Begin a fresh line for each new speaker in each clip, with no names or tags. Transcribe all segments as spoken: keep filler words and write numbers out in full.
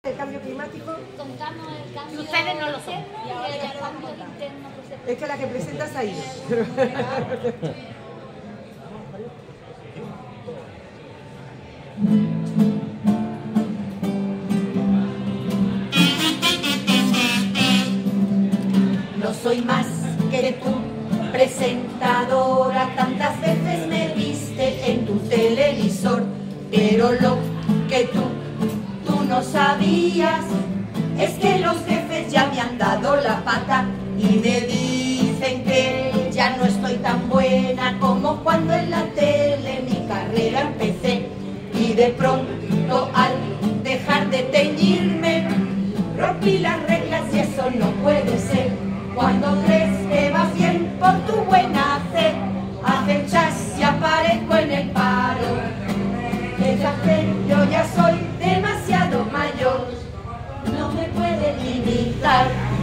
el cambio climático.
Contamos el cambio.
Ustedes no lo son.
Y ahora ya el cambio interno que se...
Es que la que presenta se ha ido.
No soy más que tú, presentadora, tantas veces me viste en tu televisor, pero lo que tú, tú no sabías es que los jefes ya me han dado la pata y me dicen que ya no estoy tan buena como cuando en la tele mi carrera empecé, y de pronto al dejar de teñirme rompí las reglas y eso no puede ser. Cuando crees que vas bien por tu buena fe, acechas y aparezco en el paro. Esa que yo ya soy demasiado mayor, no me puede limitar.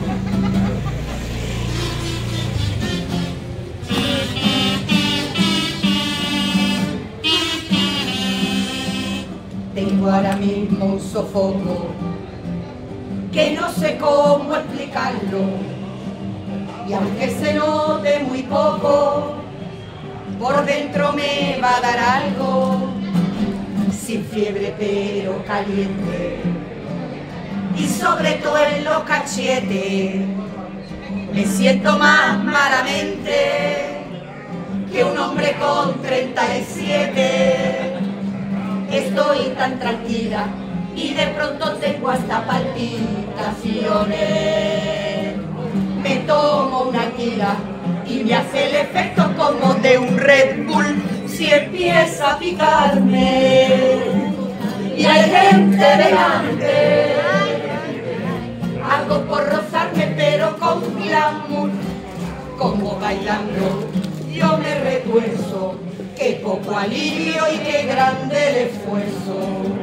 Tengo ahora mismo un sofoco que no sé cómo explicarlo. Y aunque se note muy poco, por dentro me va a dar algo, sin fiebre pero caliente, y sobre todo en los cachetes, me siento más malamente que un hombre con treinta y siete. Estoy tan tranquila y de pronto tengo hasta palpitaciones. Me tomo una anguila y me hace el efecto como de un Red Bull si empieza a picarme. Y hay gente delante, hago por rozarme pero con glamour, como bailando yo me retuerzo, qué poco alivio y qué grande el esfuerzo.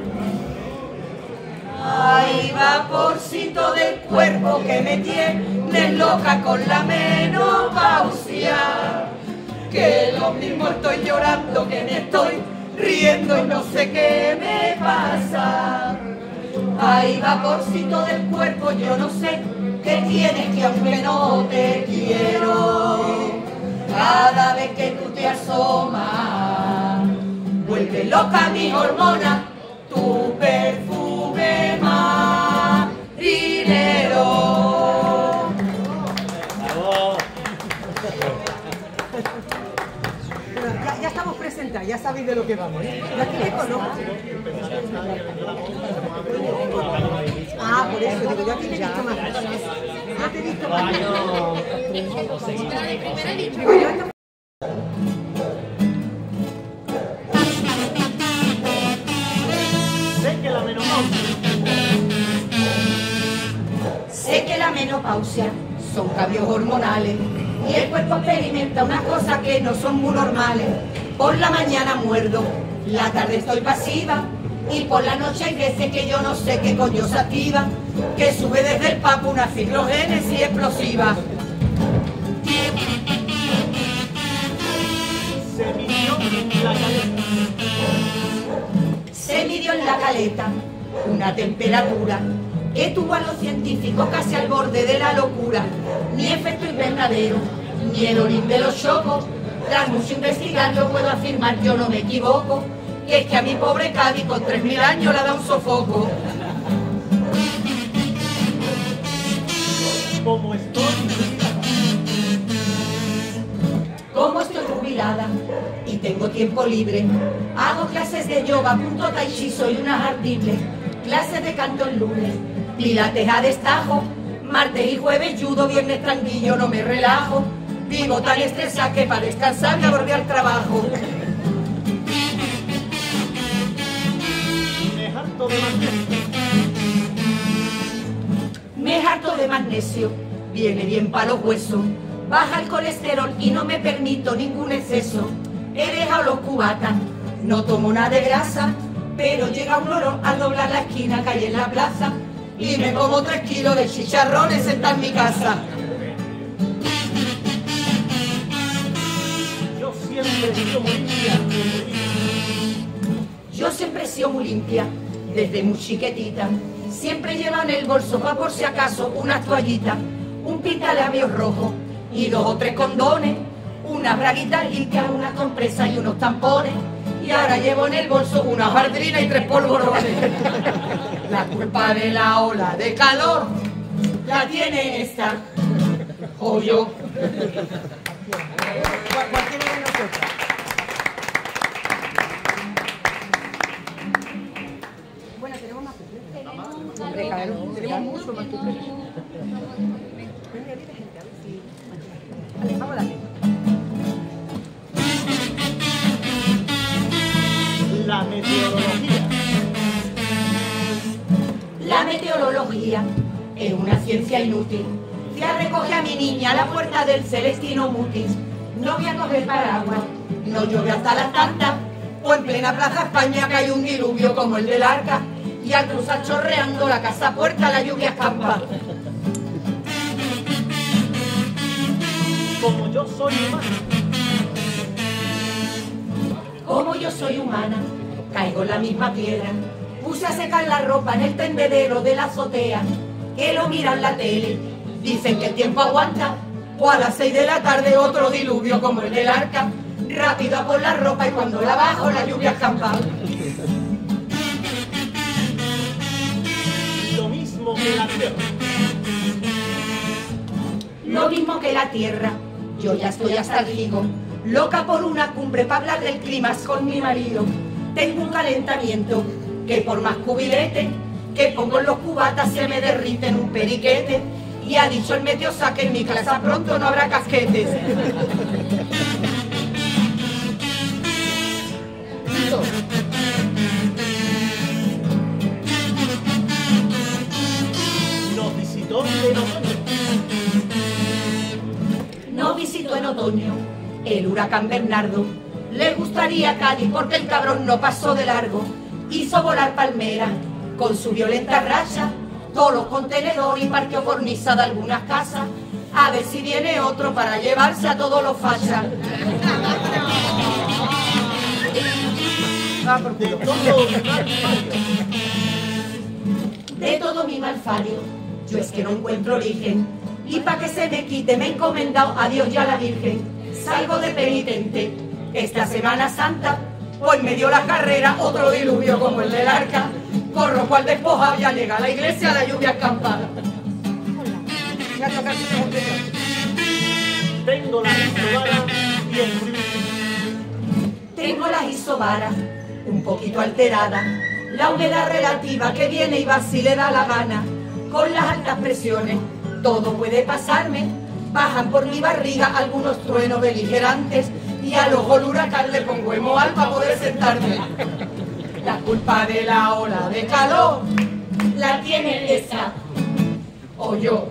Ay, vaporcito del cuerpo que me tiene loca con la menopausia, que lo mismo estoy llorando que me estoy riendo y no sé qué me pasa. Ay, vaporcito del cuerpo, yo no sé qué tienes que aunque no te quiero, cada vez que tú te asomas, vuelve loca mi hormona, tu perfume marinero.
Bueno, ya, ya estamos presentadas, ya sabéis de lo que vamos, ¿eh? Yo aquí te conozco. Ah, por eso digo, yo aquí te he visto más. Ah, te he visto más. Digo, yo esta...
Sé que la menopausia son cambios hormonales y el cuerpo experimenta unas cosas que no son muy normales. Por la mañana muerdo, la tarde estoy pasiva y por la noche hay veces que yo no sé qué coño se activa, que sube desde el papo una ciclogénesis explosiva. Se midió en la caleta una temperatura que tuvo a los científicos casi al borde de la locura. Ni efecto invernadero, ni el orín de los chocos. Tras mucho investigarlo puedo afirmar, yo no me equivoco, que es que a mi pobre Cádiz con tres mil años le da un sofoco.
Como estoy
Como estoy jubilada y tengo tiempo libre, hago clases de yoga, punto tai chi, soy una ardible, clases de canto el lunes, pilates a destajo, martes y jueves judo, viernes tranquillo, no me relajo, vivo tan estresada que para descansar me abordé al trabajo.
me harto de magnesio.
Me harto de magnesio, viene bien para los huesos, baja el colesterol y no me permito ningún exceso. He dejado los cubatas, no tomo nada de grasa, pero llega un loro al doblar la esquina, cae en la plaza y me como tres kilos de chicharrones sentada en mi casa.
Yo siempre he sido muy limpia.
Yo siempre he sido muy limpia desde muy chiquitita. Siempre lleva en el bolso, pa' por si acaso, unas toallitas, un pintalabios rojo y dos o tres condones, unas braguitas limpias, unas compresas y unos tampones. Y ahora llevo en el bolso una bardrina y tres polvorones. La culpa de la ola de calor la tiene esta, o yo.
Cualquiera de nosotros. Bueno, tenemos más que Hombre, claro, tenemos mucho más que Venga, viene gente, a ver si... Vale, vamos a darle.
La meteorología.
La meteorología es una ciencia inútil. Ya recoge a mi niña a la puerta del Celestino Mutis. No voy a coger paraguas, no llueve hasta las tantas. O en plena Plaza España cae un diluvio como el del Arca. Y al cruzar chorreando la casa puerta la lluvia escampa.
Como yo soy humana.
Como yo soy humana, caigo en la misma piedra. Puse a secar la ropa en el tendedero de la azotea. Que lo miran la tele, dicen que el tiempo aguanta. O a las seis de la tarde otro diluvio como el del Arca. Rápido a por la ropa y cuando la bajo la lluvia escampa.
Lo mismo que la tierra.
Lo mismo que la tierra, yo ya estoy hasta el higo. Loca por una cumbre para hablar del clima con mi marido. Tengo un calentamiento que por más cubilete que pongo en los cubatas se me derrite en un periquete. Y ha dicho el meteosa que en mi casa pronto no habrá casquetes.
Nos visitó en otoño.
No visitó en otoño el huracán Bernardo. Le gustaría Cádiz porque el cabrón no pasó de largo. Hizo volar palmera con su violenta racha, todos los contenedores y parqueó cornisa de algunas casas. A ver si viene otro para llevarse a todos los fachas.
De todo mi malfario.
De todo mi malfario, yo es que no encuentro origen. Y pa' que se me quite me he encomendado a Dios y a la Virgen. Salgo de penitente esta Semana Santa, pues me dio la carrera otro diluvio como el del Arca. Corro cual despojado, ya llega a la iglesia la lluvia escampada.
Ya toca aquí un señor.
Tengo la isobara y el frío.
Tengo la isobara un poquito alterada, la humedad relativa que viene y va si le da la gana. Con las altas presiones todo puede pasarme, bajan por mi barriga algunos truenos beligerantes y al ojo del huracán le pongo emoal para poder sentarme. La culpa de la ola de calor la tiene esa o yo.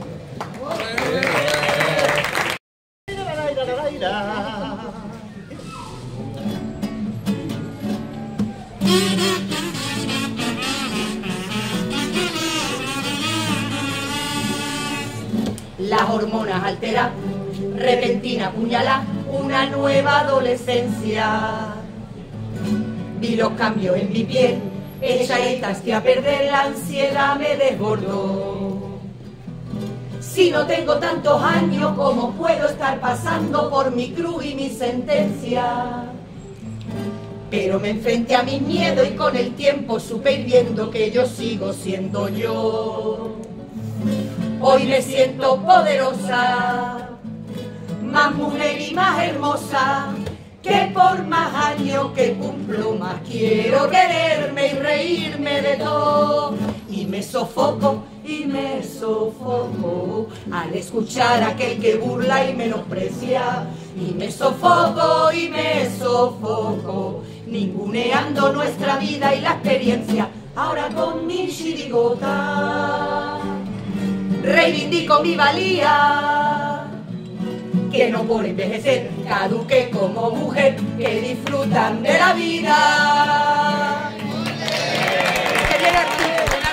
Las hormonas alteran, repentina puñalá, una nueva adolescencia. Vi los cambios en mi piel, echaditas que a perder la ansiedad me desbordó. Si no tengo tantos años, ¿cómo puedo estar pasando por mi cruz y mi sentencia? Pero me enfrenté a mis miedos y con el tiempo supe ir viendo que yo sigo siendo yo. Hoy me siento poderosa, más mujer y más hermosa, que por más años que cumplo más quiero quererme y reírme de todo. Y me sofoco, y me sofoco al escuchar a aquel que burla y menosprecia. Y me sofoco, y me sofoco, ninguneando nuestra vida y la experiencia. Ahora con mi chirigota reivindico mi valía, que no por envejecer caduque como mujer, que disfrutan de la vida. Que viene Arturo, viene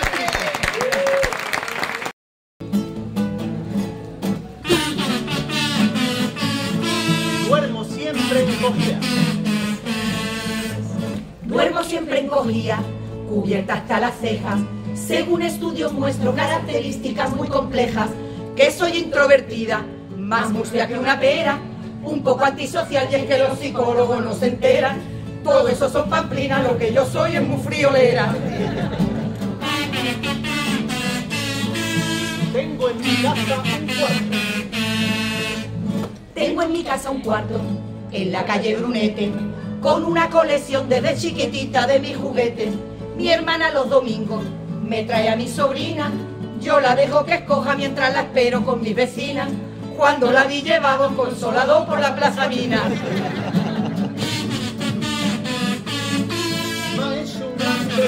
Arturo.
Duermo siempre encogida.
Duermo siempre encogida, cubierta abierta hasta las cejas. Según estudios muestro características muy complejas, que soy introvertida, más mustia que una pera, un poco antisocial y es que los psicólogos no se enteran. Todo eso son pamplinas, lo que yo soy es muy friolera.
Tengo en mi casa un cuarto.
Tengo en mi casa un cuarto, en la calle Brunete, con una colección desde chiquitita de mis juguetes. Mi hermana los domingos me trae a mi sobrina, yo la dejo que escoja mientras la espero con mis vecinas. Cuando la vi llevaba un consolador por la Plaza Mina.
Me ha hecho un grande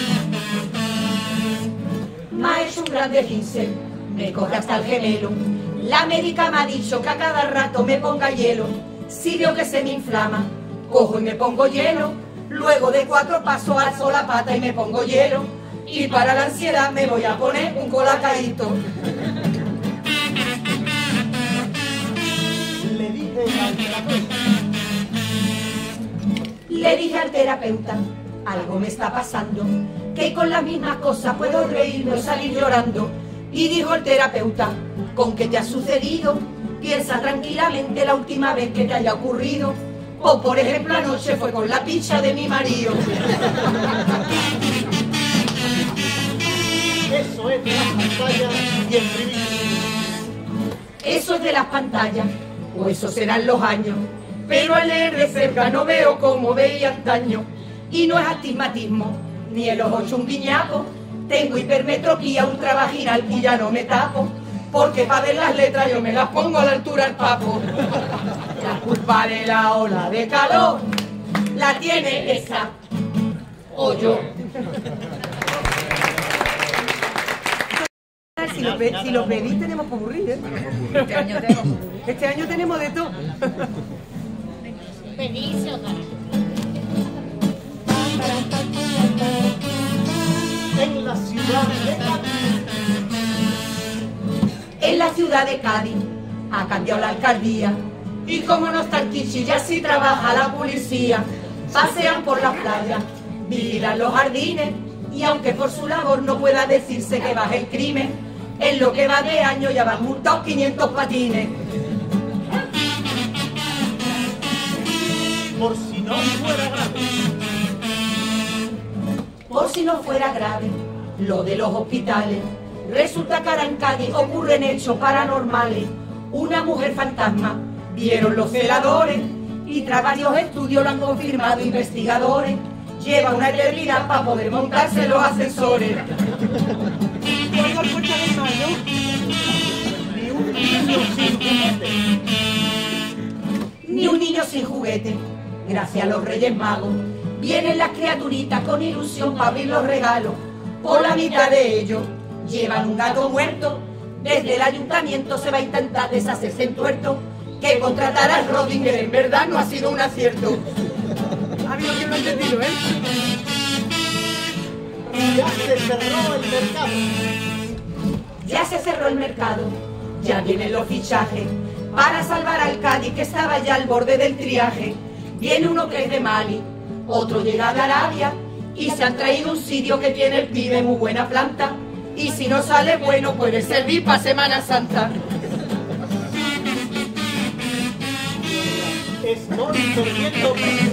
Me ha hecho un grande ginseng, me corre hasta el gemelo. La médica me ha dicho que a cada rato me ponga hielo. Si veo que se me inflama, cojo y me pongo hielo. Luego de cuatro pasos alzo la pata y me pongo hielo. Y para la ansiedad me voy a poner un colacadito.
Le dije al terapeuta.
Le dije al terapeuta, algo me está pasando, que con las mismas cosas puedo reírme o salir llorando. Y dijo el terapeuta, ¿con qué te ha sucedido? Piensa tranquilamente la última vez que te haya ocurrido. O por ejemplo anoche fue con la picha de mi marido.
Eso es de las pantallas y escribir.
Eso es de las pantallas, o eso serán los años. Pero al leer de cerca no veo como veía antaño. Y no es astigmatismo, ni el ojo chunguiñaco. Tengo hipermetropía ultravaginal y ya no me tapo. Porque para ver las letras yo me las pongo a la altura del papo. La culpa de la ola de calor la tiene esa o yo.
Si los, pe si los pedís tenemos para aburrir, ¿eh?
Este año tengo.
Este año tenemos de todo.
Pedirse otra.
En la ciudad de Cádiz.
En la ciudad de Cádiz ha cambiado la alcaldía. Y como no está el Kichi, ya sí trabaja la policía. Pasean por las playas, vigilan los jardines. Y aunque por su labor no pueda decirse que baje el crimen, en lo que va de año ya van multados quinientos patines.
Por si no fuera grave.
Por si no fuera grave, lo de los hospitales. Resulta que ahora en Cádiz ocurren hechos paranormales. Una mujer fantasma vieron los celadores y tras varios estudios lo han confirmado investigadores. Lleva una eternidad para poder montarse los ascensores.
Oiga, puerta del mar, ¿no?
Ni un niño sin juguete.
Ni un niño sin juguete. Gracias a los Reyes Magos vienen las criaturitas con ilusión para abrir los regalos. Por la mitad de ellos llevan un gato muerto. Desde el ayuntamiento se va a intentar deshacerse en tuerto. Que contratar a Rodinger en verdad no ha sido un acierto.
Ha habido quien lo ha entendido, ¿eh?
Ya se cerró el mercado.
Ya se cerró el mercado, ya vienen los fichajes para salvar al Cádiz que estaba ya al borde del triaje. Viene uno que es de Mali, otro llega de Arabia y se han traído un sitio que tiene el pibe muy buena planta. Y si no sale bueno puede servir para Semana Santa.
Estoy perdiendo peso.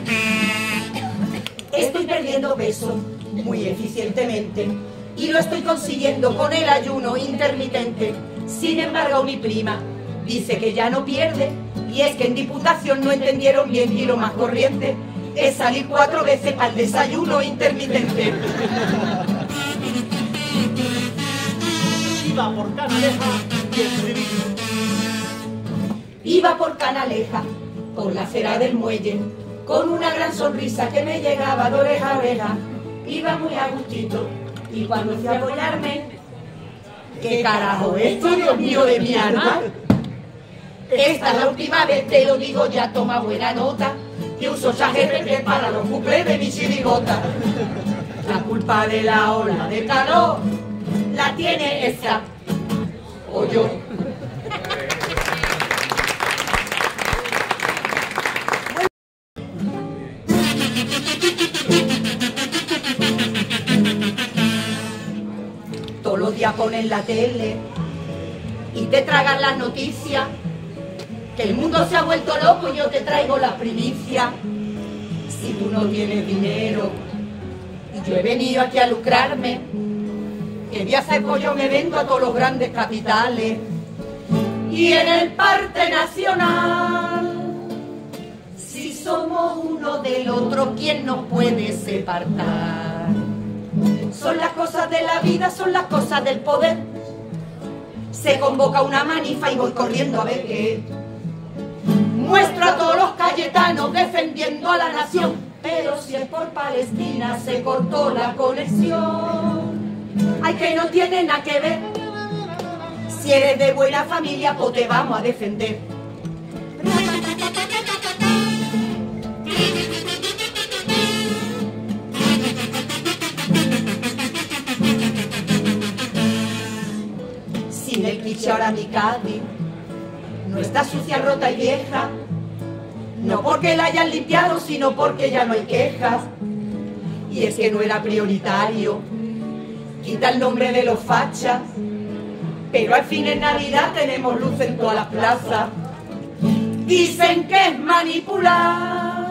Estoy perdiendo peso muy eficientemente y lo estoy consiguiendo con el ayuno intermitente. Sin embargo, mi prima dice que ya no pierde y es que en Diputación no entendieron bien y lo más corriente es salir cuatro veces al desayuno intermitente.
Iba por Canaleja y escribí.
Iba por Canaleja, por la acera del muelle, con una gran sonrisa que me llegaba de oreja a oreja. Iba muy a gustito y cuando fui a apoyarme, ¿qué carajo esto, Dios mío de mi alma? Esta es la última vez, te lo digo ya, toma buena nota, que uso ChatGPT para los cuplés de mi chirigota. La culpa de la ola de calor la tiene esa o yo. todos los días ponen la tele y te tragan las noticias, que el mundo se ha vuelto loco y yo te traigo la primicia. Si tú no tienes dinero y yo he venido aquí a lucrarme, que voy a hacer pues yo me vendo a todos los grandes capitales. Y en el Parque Nacional, si somos uno del otro, ¿quién nos puede separar? Son las cosas de la vida, son las cosas del poder. Se convoca una manifa y voy corriendo a ver qué. Muestro a todos los cayetanos defendiendo a la nación, pero si es por Palestina se cortó la conexión. Ay, que no tiene nada que ver. Si eres de buena familia, pues te vamos a defender. Sin el cliché ahora mi Cádiz no está sucia, rota y vieja, no porque la hayan limpiado, sino porque ya no hay quejas. Y es que no era prioritario quita el nombre de los fachas, pero al fin en Navidad tenemos luz en todas las plazas. Dicen que es manipular,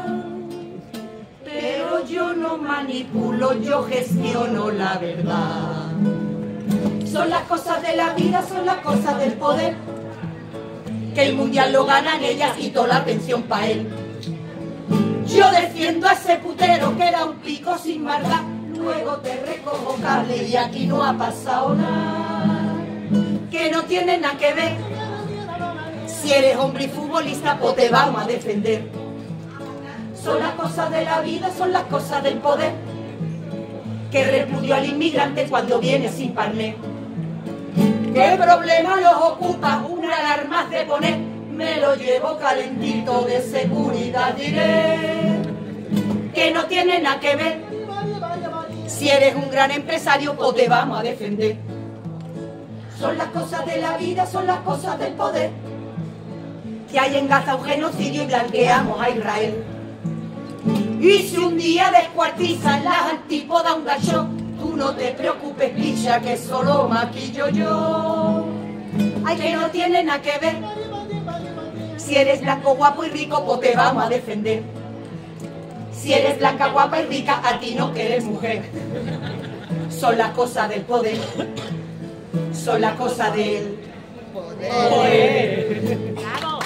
pero yo no manipulo, yo gestiono la verdad. Son las cosas de la vida, son las cosas del poder, que el mundial lo ganan ellas y toda la atención pa' él. Yo defiendo a ese putero que era un pico sin maldad, luego te recojo cable y aquí no ha pasado nada. Que no tiene nada que ver. Si eres hombre y futbolista, pues te vamos a defender. Son las cosas de la vida, son las cosas del poder, que repudió al inmigrante cuando viene sin parné. ¿Qué problema los ocupa una alarma de poner? Me lo llevo calentito, de seguridad diré. Que no tiene nada que ver. Si eres un gran empresario, pues te vamos a defender. Son las cosas de la vida, son las cosas del poder, que hay en Gaza un genocidio y blanqueamos a Israel. Y si un día descuartizan las antípodas un gacho, tú no te preocupes, picha, que solo maquillo yo. Ay, que no tiene nada que ver. Si eres blanco, guapo y rico, pues te vamos a defender. Si eres blanca, guapa y rica, a ti no que eres mujer. Son las cosas del poder, son las cosas del poder. poder.
¡Bravo!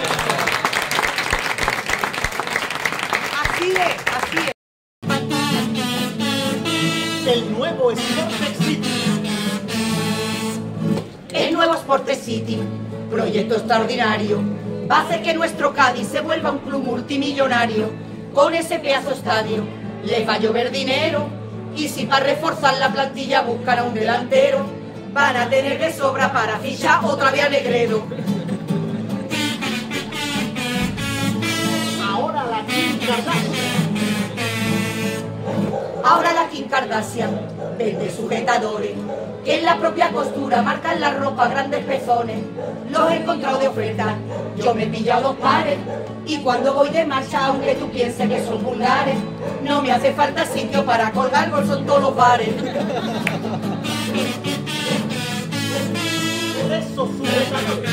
Así es, así es.
El nuevo Sport City.
El nuevo Sport City, proyecto extraordinario, va a hacer que nuestro Cádiz se vuelva un club multimillonario. Con ese pedazo estadio les va a llover dinero, y si para reforzar la plantilla buscan a un delantero, van a tener de sobra para fichar otra vez a Negredo.
Ahora la Kim Kardashian.
Ahora la Kim Kardashian vende sujetadores, que en la propia costura marcan la ropa grandes pezones. Los he encontrado de oferta, yo me he pillado dos pares, y cuando voy de marcha, aunque tú pienses que son vulgares, no me hace falta sitio para colgar bolsos en todos los bares.
Esos sujetadores.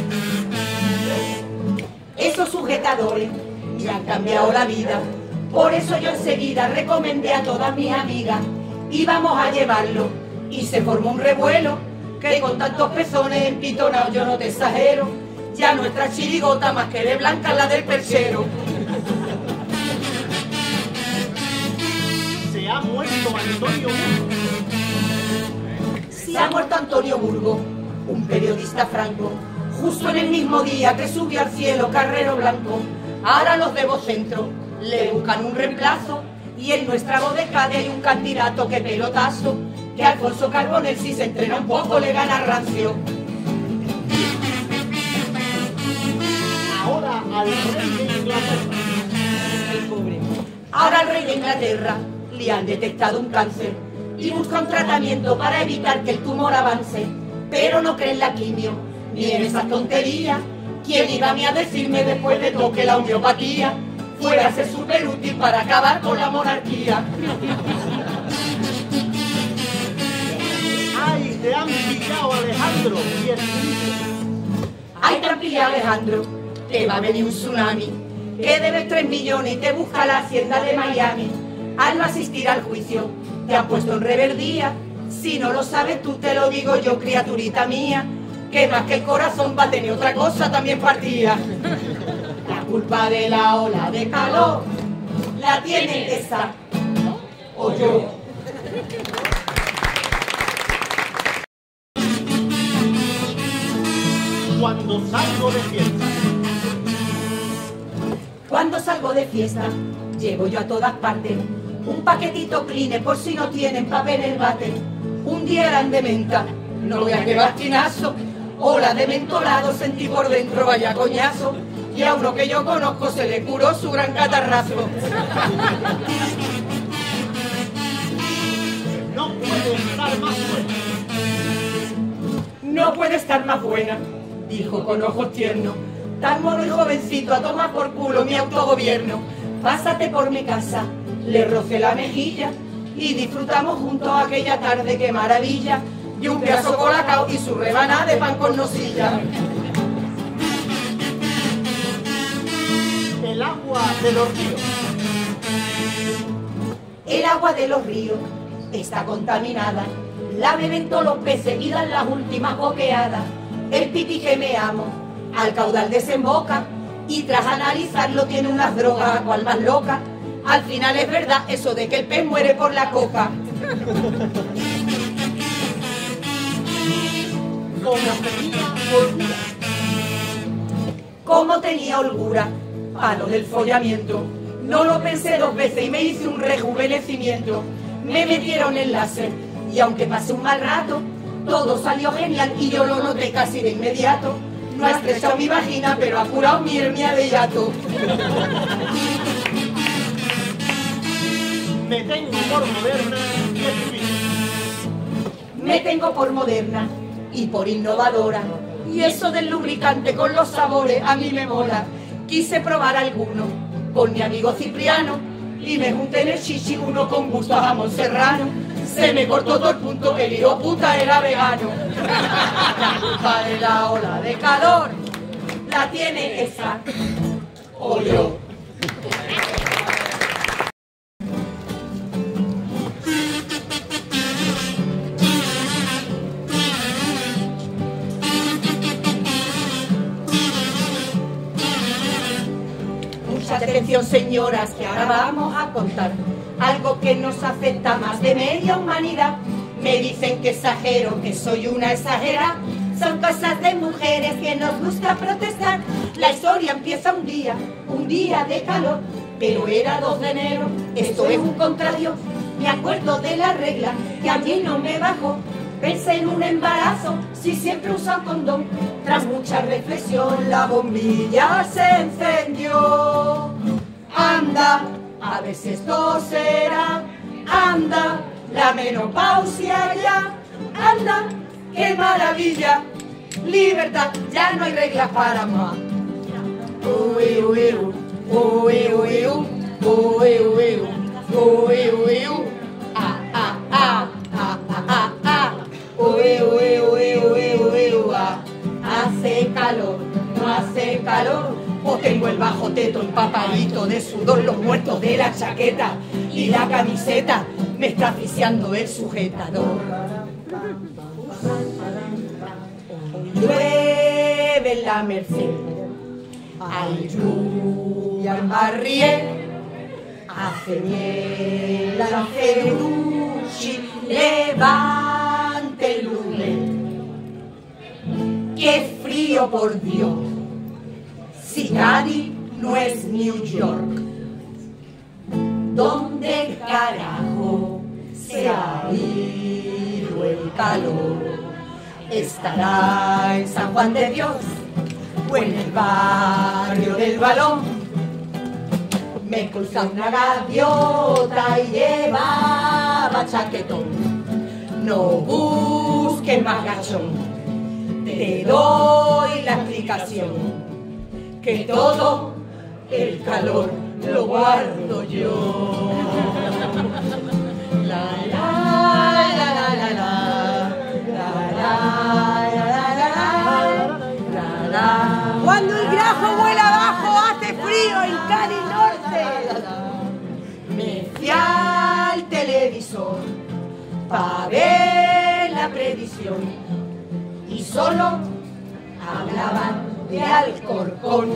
Esos sujetadores me han cambiado la vida, por eso yo enseguida recomendé a todas mis amigas, íbamos a llevarlo, y se formó un revuelo, que con tantos pezones empitonados yo no te exagero, ya nuestra chirigota más que de blanca la del perchero.
Se ha muerto Antonio Burgos.
Se ha muerto Antonio Burgos, un periodista franco, justo en el mismo día que subió al cielo Carrero Blanco. Ahora los de Vocentro le buscan un reemplazo, y en nuestra voz de Cádiz hay un candidato que pelotazo, que Alfonso Carbonell si se entrena un poco le gana rancio.
Ahora al rey de Inglaterra.
Ahora al rey de Inglaterra le han detectado un cáncer y busca un tratamiento para evitar que el tumor avance, pero no cree en la quimio ni en esas tonterías. ¿Quién iba a mí a decirme después de todo que la homeopatía fuera a ser súper útil para acabar con la monarquía?
Ay, negro y el
Ay, trampilla Alejandro, te va a venir un tsunami, que debes tres millones y te busca la hacienda de Miami. Al no asistir al juicio, te han puesto en reverdía. Si no lo sabes tú, te lo digo yo, criaturita mía, que más que el corazón va a tener otra cosa también partida. La culpa de la ola de calor la tiene esa o yo.
Cuando salgo de fiesta.
Cuando salgo de fiesta, llevo yo a todas partes un paquetito clean por si no tienen papel en el bate. Un día eran de menta, no veas que bastinazo, o la de mentolado sentí por dentro vaya coñazo, y a uno que yo conozco se le curó su gran catarrazo.
No puede estar más buena.
No puede estar más buena, dijo con ojos tiernos, tan mono y jovencito, a tomar por culo mi autogobierno. Pásate por mi casa, le rocé la mejilla y disfrutamos juntos aquella tarde, qué maravilla, y un pedazo colacao y su rebanada de pan con nocilla.
El agua de los ríos.
El agua de los ríos está contaminada, la beben todos los peces y dan las últimas boqueadas. El pipí que me amo al caudal desemboca y tras analizarlo tiene unas drogas a cual más loca. Al final es verdad eso de que el pez muere por la coca.
Como tenía holgura.
Como tenía holgura, palo del follamiento. No lo pensé dos veces y me hice un rejuvenecimiento. Me metieron el láser y aunque pasé un mal rato, todo salió genial y yo lo noté casi de inmediato. No ha estrechado mi vagina, pero ha curado mi hernia de hiato.
Me tengo por moderna y escribir.
Me tengo por moderna y por innovadora. Y eso del lubricante con los sabores a mí me mola. Quise probar alguno con mi amigo Cipriano y me junté en el chichi uno con gusto a jamón serrano. Se me cortó todo el punto, el hijo puta era vegano. La culpa de la ola de calor la tiene esa o yo. Mucha atención, señoras, que ahora vamos a contar algo que nos afecta a más de media humanidad. Me dicen que exagero, que soy una exagera. Son cosas de mujeres que nos gusta protestar. La historia empieza un día, un día de calor, pero era dos de enero, esto es un contrario. Me acuerdo de la regla que a mí no me bajó. Pensé en un embarazo, si siempre uso condón. Tras mucha reflexión la bombilla se encendió. Anda, a ver si esto será. Anda, la menopausia ya. Anda, qué maravilla. Libertad, ya no hay reglas para más. Uy, uy, uy, uy, uy, uy, uy, uy, uy, uy, ah, ah, ah, ah, ah, ah, ah. Uy, uy, uy, uy, uy, uy, ah. Hace calor, no hace calor. O tengo el bajo teto empapadito de sudor, los muertos de la chaqueta y la camiseta me está asfixiando el sujetador. Llueve en la Merced, hay lluvia en Barriel, hace miel en Ferrucci, levante el lunes. ¡Qué frío, por Dios! Si Cádiz no es New York, ¿dónde carajo se ha ido el calor? ¿Estará en San Juan de Dios o en el barrio del Balón? Me cruza una gaviota y llevaba chaquetón. No busques más gachón, te doy la explicación, que todo el calor lo guardo yo. La la la la la la la la la la. la previsión y solo hablaban de Alcorcón.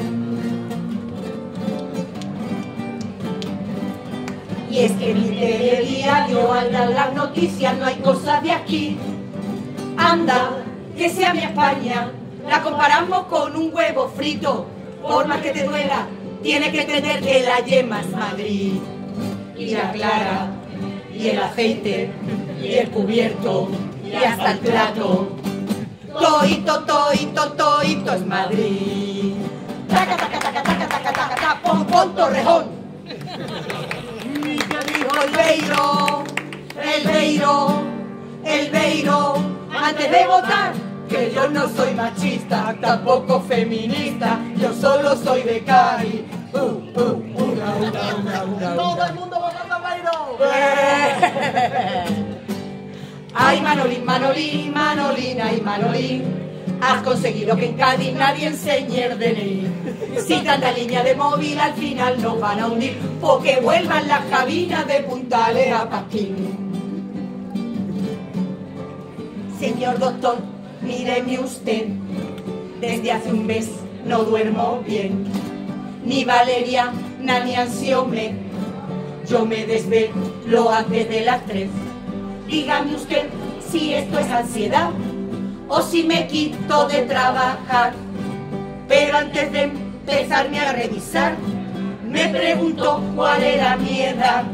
Y es que mi telediario al dar las noticias no hay cosas de aquí. Anda, que sea mi España, la comparamos con un huevo frito. Por más que te duela, tienes que entender que la yema es Madrid. Y la clara, y el aceite, y el cubierto, y hasta el plato. Toito, toito, toito es Madrid. Taca, taca, taca, taca, taca, taca, taca, pon, pon, Torrejón. Y que dijo el Beiro, el Beiro, el Beiro, antes de votar, que yo no soy machista, tampoco feminista, yo solo soy de Cádiz. Uh, uh, una, una, una, una,
Todo el mundo votando a Beiro.
Ay, Manolín, Manolín, Manolín, ay, Manolín, has conseguido que en Cádiz nadie enseñe el D N I. Si tanta línea de móvil al final nos van a hundir, porque vuelvan las cabinas de Puntales a Pasquín. Señor doctor, míreme usted, desde hace un mes no duermo bien, ni Valeria, ni ansiome, yo me desvelo antes de las tres. Dígame usted si esto es ansiedad o si me quito de trabajar. Pero antes de empezarme a revisar, me preguntó cuál era mi edad.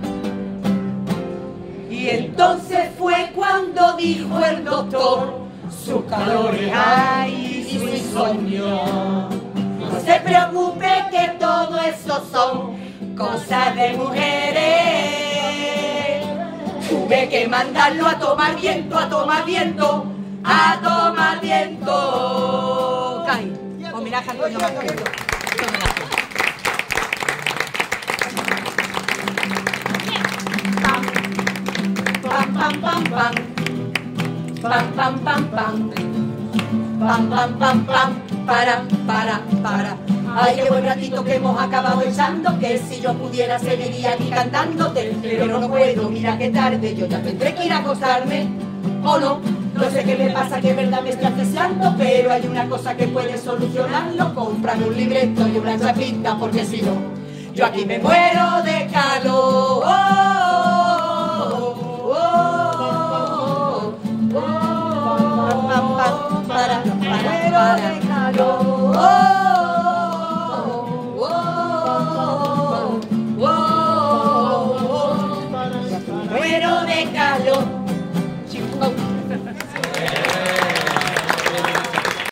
Y entonces fue cuando dijo el doctor, su calor ay, y su insomnio. No se preocupe que todo eso son cosas de mujeres. Tuve que mandarlo a tomar viento, a tomar viento, a tomar viento. Cay, homenaje al Antonio Marquero. Pam, pam, pam, pam, pam, pam, pam, pam, pam, pam, pam, pam, para, para, para. Ay, qué buen ratito que hemos acabado echando, que si yo pudiera seguiría aquí cantándote, pero no puedo, mira qué tarde, yo ya tendré que ir a acostarme, o no, no sé qué me pasa, que en verdad me estoy asesinando, pero hay una cosa que puede solucionarlo, cómprame un libreto y una chapita, porque si no, yo aquí me muero de calor. Oh, oh, oh, oh, oh, oh, para, para, para.